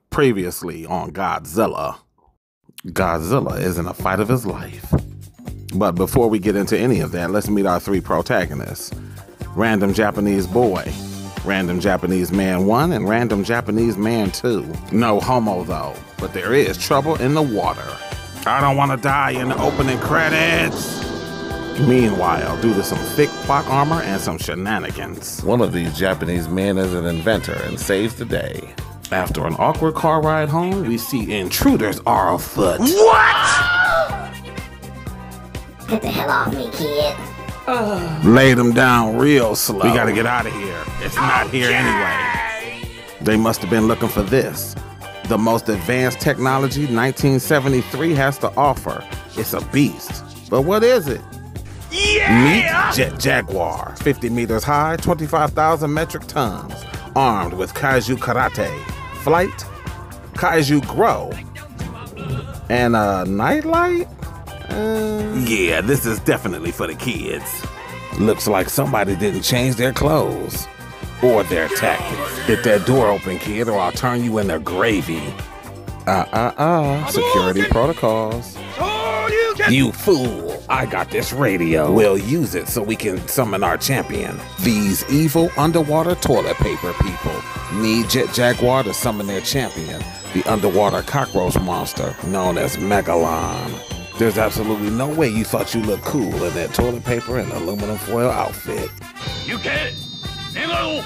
Previously on Godzilla. Godzilla is in a fight of his life. But before we get into any of that, let's meet our three protagonists. Random Japanese Boy, Random Japanese Man 1, and Random Japanese Man 2. No homo though, but there is trouble in the water. I don't want to die in the opening credits. Meanwhile, due to some thick plot armor and some shenanigans, one of these Japanese men is an inventor and saves the day. After an awkward car ride home, we see intruders are afoot. What? Get the hell off me, kid. Laid them down real slow. We gotta get out of here. It's not here anyway. They must have been looking for this. The most advanced technology 1973 has to offer. It's a beast. But what is it? Yeah! Meet Jet Jaguar. 50 meters high, 25,000 metric tons. Armed with Kaiju Karate, Flight, Kaiju Grow, and a nightlight? Yeah, this is definitely for the kids. Looks like somebody didn't change their clothes or their tactics. Get that door open, kid, or I'll turn you into gravy. Security protocols. You fool, I got this radio. We'll use it so we can summon our champion. These evil underwater toilet paper people need Jet Jaguar to summon their champion, the underwater cockroach monster known as Megalon. There's absolutely no way you thought you looked cool in that toilet paper and aluminum foil outfit. You get it. Hello.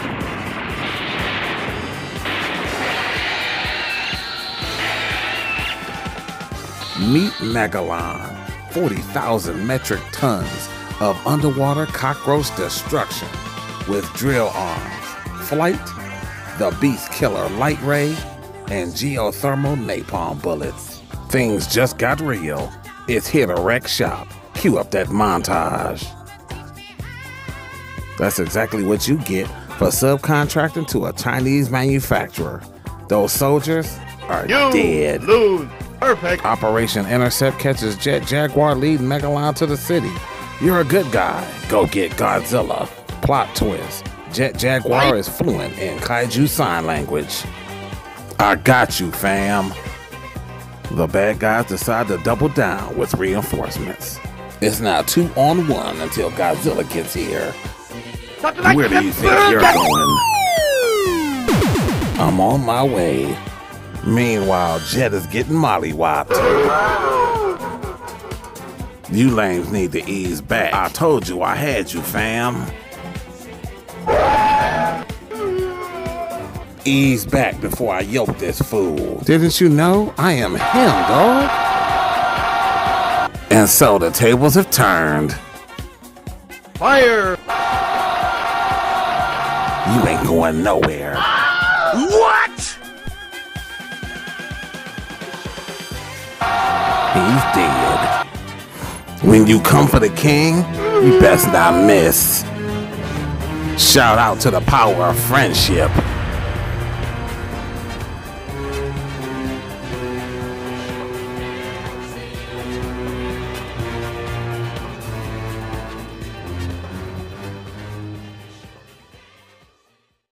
Meet Megalon, 40,000 metric tons of underwater cockroach destruction with drill arms, Flight, the Beast Killer Light Ray, and geothermal napalm bullets. Things just got real. It's here to wreck shop. Cue up that montage. That's exactly what you get for subcontracting to a Chinese manufacturer. Those soldiers are dead. Lose. Perfect. Operation Intercept catches Jet Jaguar leading Megalon to the city. You're a good guy. Go get Godzilla. Plot twist. Jet Jaguar is fluent in Kaiju sign language. I got you, fam. The bad guys decide to double down with reinforcements. It's now 2-on-1 until Godzilla gets here. Where do you think you're going? I'm on my way. Meanwhile, Jet is getting mollywopped. You lames need to ease back. I told you I had you, fam. Ease back before I yoke this fool. Didn't you know I am him, dog? And so the tables have turned. Fire. You ain't going nowhere. What? He's dead. When you come for the king, you best not miss. Shout out to the power of friendship.